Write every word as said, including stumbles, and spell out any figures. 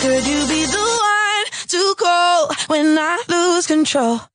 Could you be the one to call when I lose control?